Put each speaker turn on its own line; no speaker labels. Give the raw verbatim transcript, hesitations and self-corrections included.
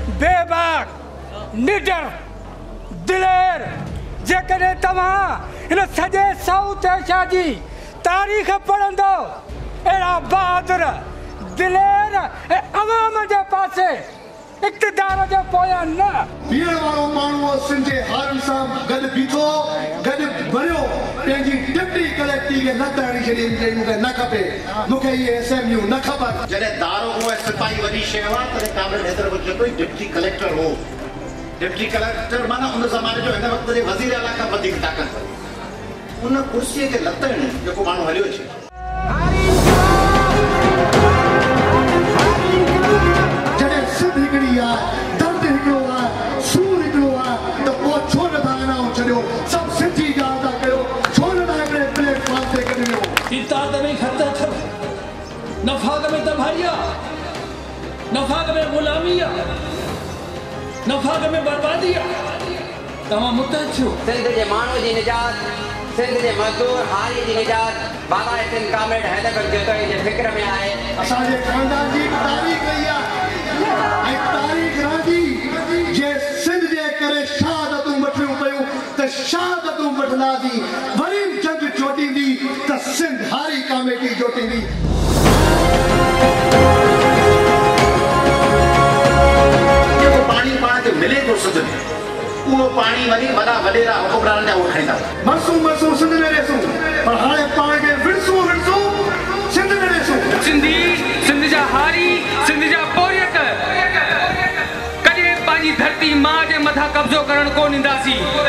बेबाक निडर दिलेर जेकॾहिं तव्हां हिन सॼे साउथ एशिया जी तारीख़ पढ़ंदो अहिड़ा बहादुर दिलेर ऐं अवाम जे पासे इक़्तिदार जे पोयां न
बीहण वारो माण्हू सिंध जे हारनि सां गॾु बीठो गॾु भरियो पंहिंजी डिप्टी कलेक्टर खे न तड़ी छॾी मूंखे न खपे मूंखे इहे एसएमयू न खपनि
जॾहिं दारोगो ऐं सिपाही वॾी शइ हुआ तॾहिं कामिल हैदर चए थो डिप्टी कलेक्टर हो डिप्टी कलेक्टर माना उन ज़माने जो हिन वक़्त जे वज़ीर आला खां वधीक ताक़त उन कुर्सीअ खे लतण जेको माण्हू हलियो अचे
जॾहिं सिंध हिकिड़ी आहे दर्द हिकिड़ो आहे सूर हिकिड़ो आहे त पोइ छो नथा विञाऊं छॾियो सभु सिंधी ॻाल्हि था कयो छो नथा हिकिड़े प्लेटफॉर्म ते गॾु वियो
इताद में खत अथव नफ़ाक़ में तबाही आहे नफ़ाक़ में ग़ुलामी आहे नफ़ाक़ में बर्बादी आहे तव्हां मुतहद थियो
सिंध जे माण्हू जी निजात सिंध जे मज़दूर हारी जी निजात बाबा सिंध कामिल हैदर जोतोई जे फिक्र में आहे
असांजे ख़ानदान जी तारीख़ कई आहे ऐं तारीख़ रहंदी जे सिंध जे करे शहादतूं वठियूं पयूं त शहादतूं वठंदासीं वरी जंग जोटींदी त सिंध हारी कामेटी जोटींदी
जेको पाणी पाण खे मिले थो सिंध में उहो पाणी वरी वॾा वॾेरा हुकुमरान जा उहे खणंदा
मरसूं मरसूं सिंध में ॾिसूं पर हाणे पाण खे विरसूं विरसूं सिंध में ॾिसूं
सिंधी सिंध जा हारी सिंध जा पोरियत कॾहिं पंहिंजी धरती मां जे मथां कब्ज़ो करणु कोन ॾींदासीं